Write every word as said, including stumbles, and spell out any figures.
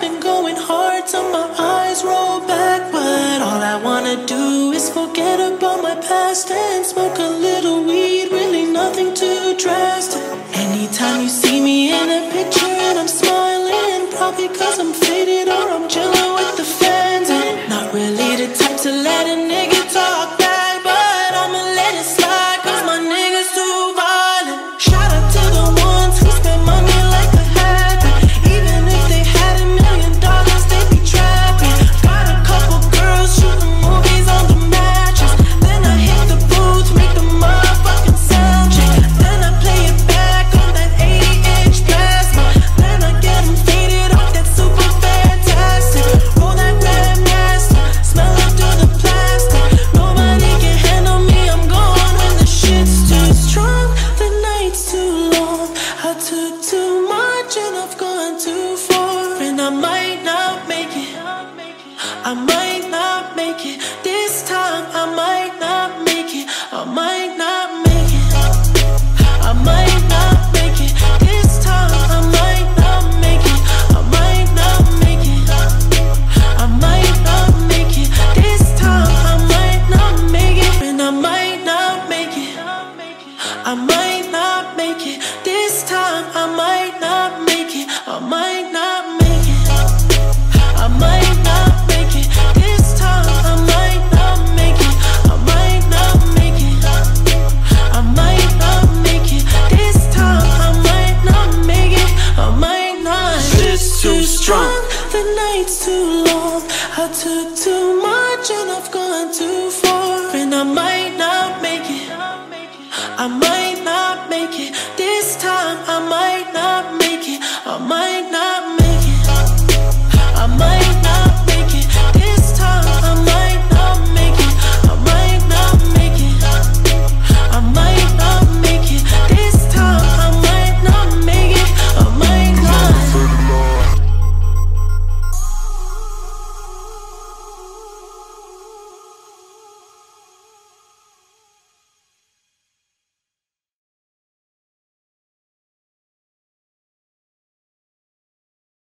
been going hard till my eyes roll back, but all I wanna do is forget about my past and smoke a little weed, really nothing too drastic. Anytime you see me in a picture and I'm smiling, probably cause I'm faded or I'm chilling with the fans. And not really the type to let a nigga talk back, but I'ma let it slide cause my niggas too violent. Shout out to the ones who spend money like a habit. Even if they had a million dollars, they'd be trapping. Got a couple girls shooting movies on the mattress. Then I hit the booth, make the motherfucking sound check. Then I play it back on that eighty inch plasma. Then I get them faded off that super fantastic. Roll that red master, smell it through the plastic. Nobody can handle me, I'm gone when the shit's too strong. The night's too long, I took too much and I've gone too far. And I might not make it, I might not make it. This time I might not make it, I might not make it, I might not make it. This time I might not make it, I might not make it, I might not make it. This time I might not make it, and I might not make it, I might not make it. This time I might not make it, I might not make it, I might not make it. This time I might not make it, I might not make it, I might not make it. This time I might not make it, I might not. Shit's too strong, the night's too long, I took too much and I've gone too far. And I might